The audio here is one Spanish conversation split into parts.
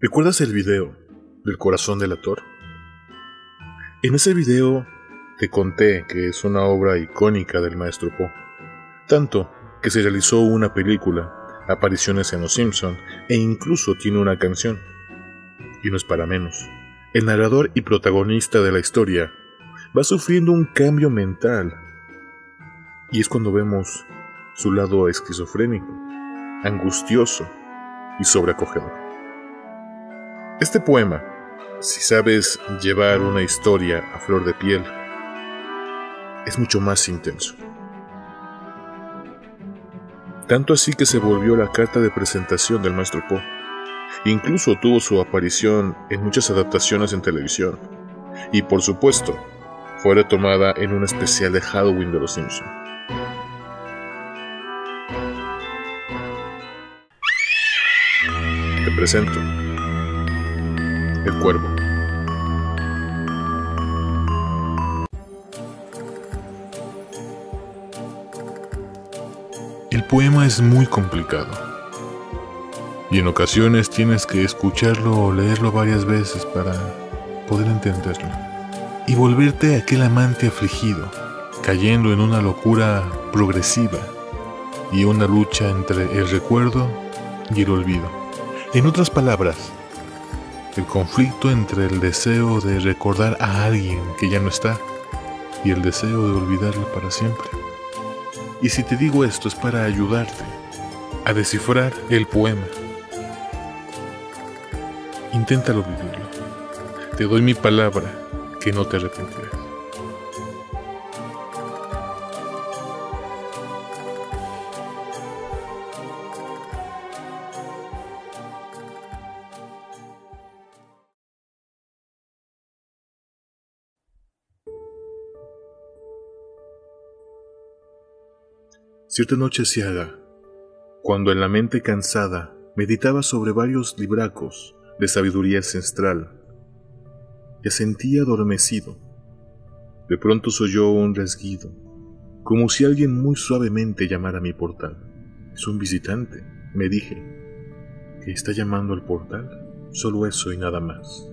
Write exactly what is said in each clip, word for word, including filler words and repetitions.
¿Recuerdas el video del corazón del actor? En ese video te conté que es una obra icónica del maestro Poe, tanto que se realizó una película, apariciones en Los Simpson e incluso tiene una canción. Y no es para menos, el narrador y protagonista de la historia va sufriendo un cambio mental, y es cuando vemos su lado esquizofrénico, angustioso y sobreacogedor. Este poema, si sabes llevar una historia a flor de piel, es mucho más intenso. Tanto así que se volvió la carta de presentación del maestro Poe. Incluso tuvo su aparición en muchas adaptaciones en televisión. Y por supuesto, fue retomada en un especial de Halloween de Los Simpson. Te presento El Cuervo. El poema es muy complicado, y en ocasiones tienes que escucharlo o leerlo varias veces para poder entenderlo, y volverte aquel amante afligido, cayendo en una locura progresiva y una lucha entre el recuerdo y el olvido. En otras palabras, el conflicto entre el deseo de recordar a alguien que ya no está y el deseo de olvidarlo para siempre. Y si te digo esto es para ayudarte a descifrar el poema. Inténtalo vivirlo. Te doy mi palabra que no te arrepentirás. Cierta noche ciega, cuando en la mente cansada meditaba sobre varios libracos de sabiduría ancestral, ya sentía adormecido. De pronto se oyó un rasguido, como si alguien muy suavemente llamara a mi portal. Es un visitante, me dije, que está llamando al portal. Solo eso y nada más.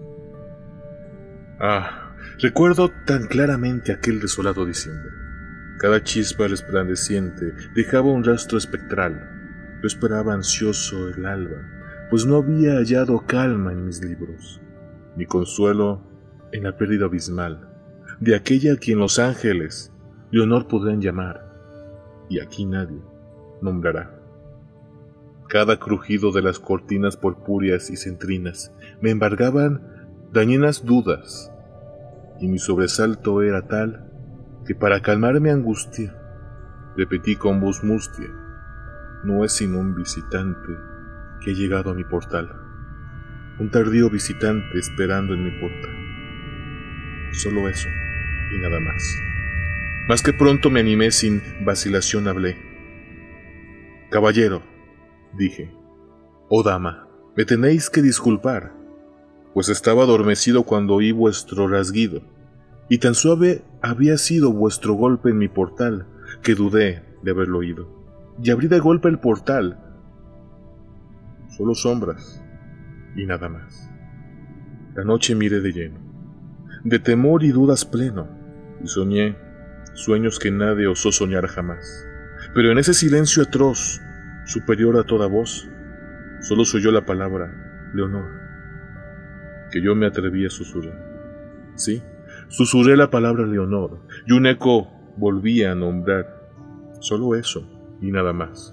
Ah, recuerdo tan claramente aquel desolado diciembre. Cada chispa resplandeciente dejaba un rastro espectral. Yo esperaba ansioso el alba, pues no había hallado calma en mis libros, ni consuelo en la pérdida abismal de aquella a quien los ángeles de honor podrán llamar, y aquí nadie nombrará. Cada crujido de las cortinas purpúreas y centrinas me embargaban dañinas dudas, y mi sobresalto era tal que para calmar mi angustia, repetí con voz mustia: no es sino un visitante que ha llegado a mi portal, un tardío visitante esperando en mi puerta. Solo eso, y nada más. Más que pronto me animé, sin vacilación hablé. Caballero, dije, oh dama, me tenéis que disculpar, pues estaba adormecido cuando oí vuestro rasguido, y tan suave había sido vuestro golpe en mi portal, que dudé de haberlo oído, y abrí de golpe el portal. Solo sombras, y nada más. La noche miré de lleno, de temor y dudas pleno, y soñé sueños que nadie osó soñar jamás. Pero en ese silencio atroz, superior a toda voz, solo se oyó la palabra Leonor, que yo me atreví a susurrar. Sí, susurré la palabra Leonor, y un eco volvía a nombrar. Solo eso, y nada más.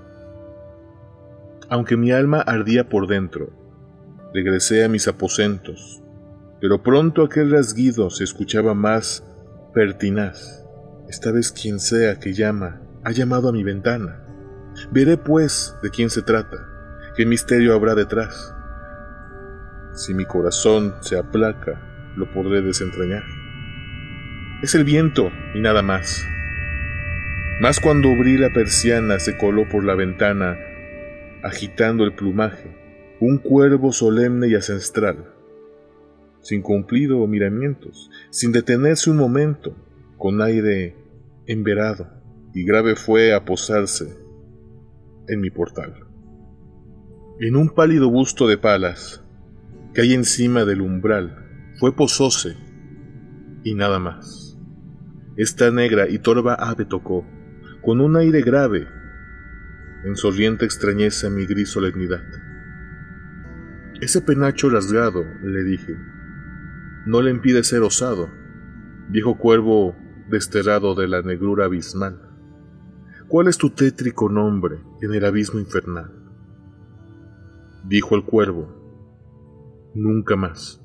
Aunque mi alma ardía por dentro, regresé a mis aposentos, pero pronto aquel rasguido se escuchaba más pertinaz. Esta vez quien sea que llama, ha llamado a mi ventana. Veré pues de quién se trata, qué misterio habrá detrás. Si mi corazón se aplaca, lo podré desentrañar. Es el viento y nada más. Mas cuando abrí la persiana se coló por la ventana, agitando el plumaje, un cuervo solemne y ancestral, sin cumplido o miramientos, sin detenerse un momento, con aire enverado, y grave fue a posarse en mi portal. En un pálido busto de palas, que hay encima del umbral fue posóse y nada más. Esta negra y torva ave tocó, con un aire grave, en sonriente extrañeza mi gris solemnidad. Ese penacho rasgado, le dije, no le impide ser osado, viejo cuervo desterrado de la negrura abismal. ¿Cuál es tu tétrico nombre en el abismo infernal? Dijo el cuervo, nunca más.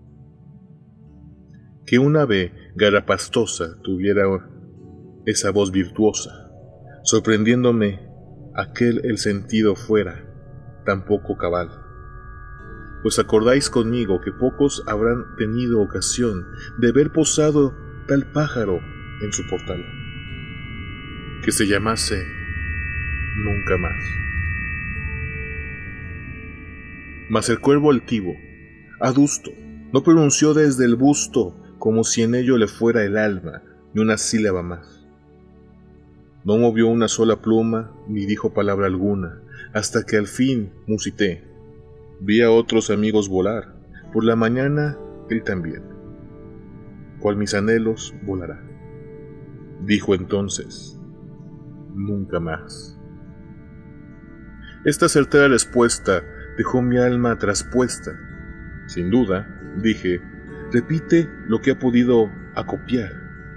Que un ave garapastosa tuviera esa voz virtuosa, sorprendiéndome aquel el sentido fuera tan poco cabal. Pues acordáis conmigo que pocos habrán tenido ocasión de ver posado tal pájaro en su portal, que se llamase nunca más. Mas el cuervo altivo, adusto, no pronunció desde el busto como si en ello le fuera el alma, ni una sílaba más. No movió una sola pluma, ni dijo palabra alguna, hasta que al fin musité. Vi a otros amigos volar, por la mañana él también. Cual mis anhelos volará. Dijo entonces, nunca más. Esta certera respuesta dejó mi alma traspuesta. Sin duda, dije, repite lo que ha podido acopiar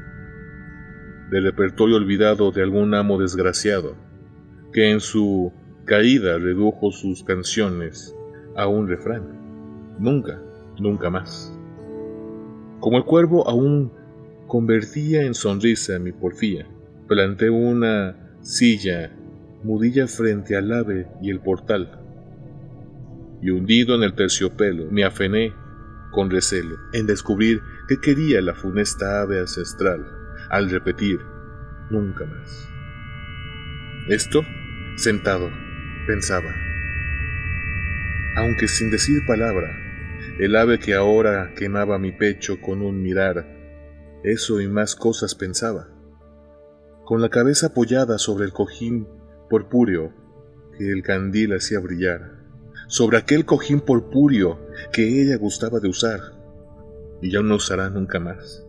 del repertorio olvidado de algún amo desgraciado, que en su caída redujo sus canciones a un refrán. Nunca, nunca más. Como el cuervo aún convertía en sonrisa mi porfía, planté una silla mudilla frente al ave y el portal, y hundido en el terciopelo me afené con recelo en descubrir qué quería la funesta ave ancestral al repetir nunca más. Esto, sentado, pensaba, aunque sin decir palabra, el ave que ahora quemaba mi pecho con un mirar, eso y más cosas pensaba, con la cabeza apoyada sobre el cojín purpúreo que el candil hacía brillar, sobre aquel cojín purpúreo que ella gustaba de usar, y ya no usará nunca más.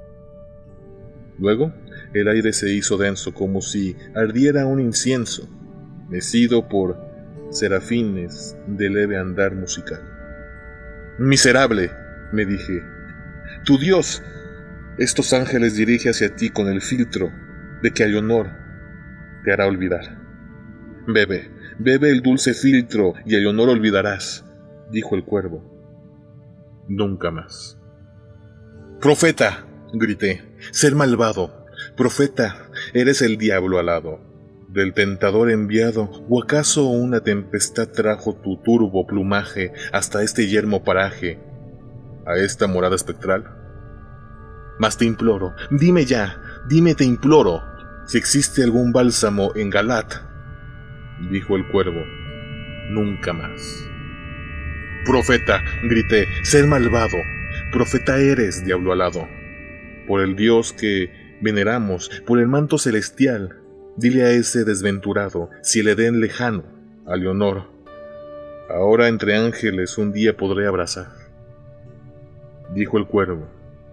Luego, el aire se hizo denso como si ardiera un incienso, mecido por serafines de leve andar musical. «Miserable», me dije, «tu Dios, estos ángeles dirige hacia ti con el filtro de que a Leonor te hará olvidar. Bebe, bebe el dulce filtro y a Leonor olvidarás», dijo el cuervo. Nunca más. «Profeta», grité, «ser malvado, profeta, eres el diablo alado, del tentador enviado, o acaso una tempestad trajo tu turbo plumaje hasta este yermo paraje, a esta morada espectral. Mas te imploro, dime ya, dime te imploro, si existe algún bálsamo en Galat», dijo el cuervo. Nunca más. «Profeta», grité, «ser malvado, profeta eres, diablo alado, por el Dios que veneramos, por el manto celestial, dile a ese desventurado, si el Edén lejano, a Leonor, ahora entre ángeles un día podré abrazar», dijo el cuervo.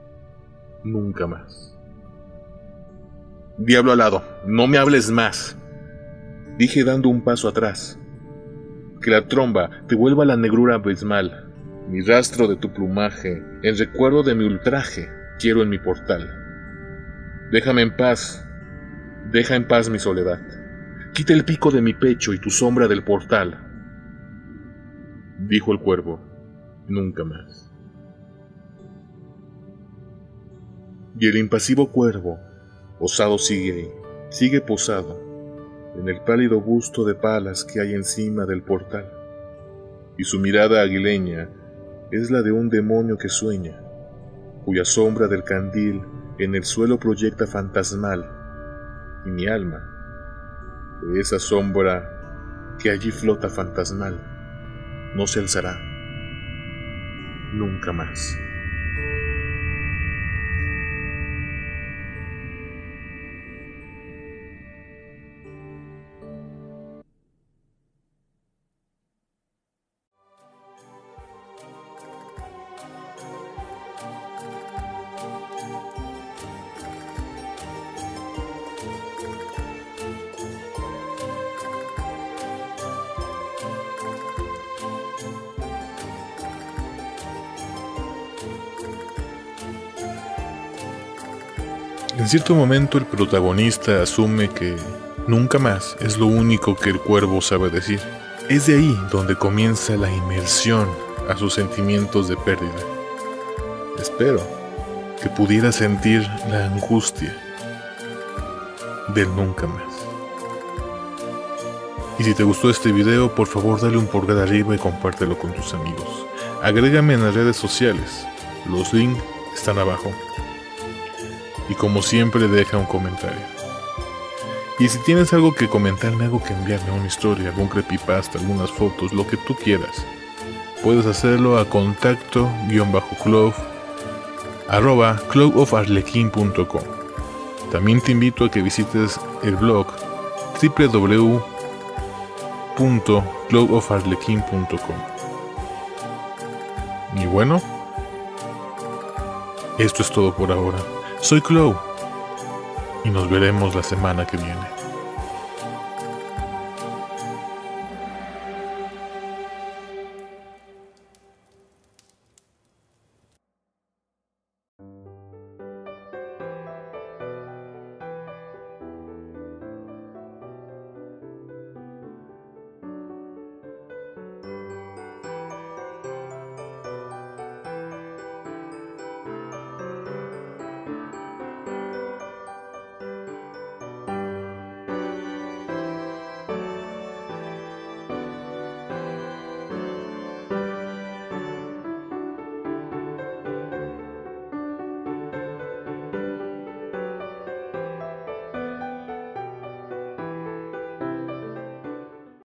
Nunca más. «Diablo alado, no me hables más», dije dando un paso atrás. «Que la tromba te vuelva la negrura abismal, mi rastro de tu plumaje, en recuerdo de mi ultraje, quiero en mi portal. Déjame en paz, deja en paz mi soledad, quita el pico de mi pecho y tu sombra del portal», dijo el cuervo. Nunca más. Y el impasivo cuervo, osado sigue ahí, sigue posado, en el pálido busto de palas que hay encima del portal, y su mirada aguileña es la de un demonio que sueña, cuya sombra del candil en el suelo proyecta fantasmal, y mi alma, de esa sombra que allí flota fantasmal, no se alzará nunca más. En cierto momento el protagonista asume que nunca más es lo único que el cuervo sabe decir. Es de ahí donde comienza la inmersión a sus sentimientos de pérdida. Espero que pudiera sentir la angustia del nunca más. Y si te gustó este video, por favor dale un pulgar arriba y compártelo con tus amigos. Agrégame en las redes sociales, los links están abajo. Y como siempre, deja un comentario. Y si tienes algo que comentarme, algo que enviarme, una historia, algún creepypasta, algunas fotos, lo que tú quieras, puedes hacerlo a contacto guión bajo club arroba club of arlequin punto com. También te invito a que visites el blog w w w punto club of arlequin punto com. Y bueno, esto es todo por ahora. Soy Clow y nos veremos la semana que viene.